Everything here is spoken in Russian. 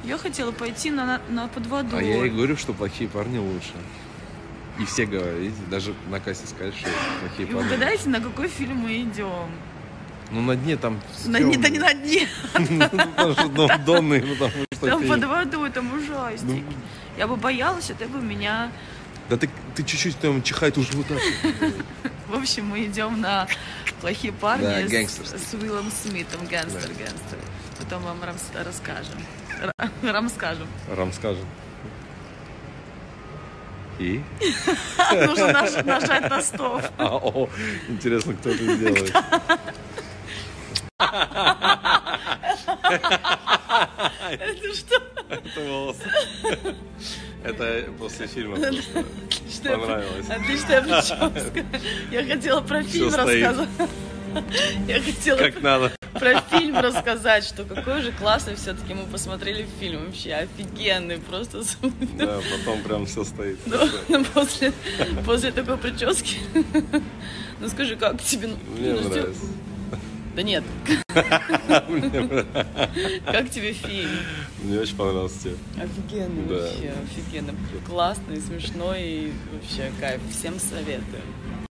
Я хотела пойти на под водой. А я и говорю, что плохие парни лучше. И все говорят, видите, даже на кассе сказали, что плохие И парни. угадайте, на какой фильм мы идем? Ну, на дне там... Да не на дне. Потому что донные, потому что... Там под водой, там ужастик. Я бы боялась, а ты бы меня... Да ты чуть-чуть там чихай, ты уже вот так. В общем, мы идем на плохие парни Да, с Уиллом Смитом. Гангстер. Потом вам расскажем. Расскажем. Рамскажем. И? Нужно нажать на стоп. Интересно, кто это сделает. Это что? Это волосы. Это после фильма просто понравилось. Отличная прическа. Я хотела про фильм рассказать. Я хотела Как надо. про фильм рассказать, что какой же классный все-таки мы посмотрели фильм. Вообще офигенный, просто. Да, потом прям все стоит. Ну, после такой прически. Ну скажи, как тебе? Мне нравится. Да нет. Как тебе фильм? Мне очень понравился тебе. Офигенный вообще, офигенно. Классный, смешной и вообще кайф. Всем советую.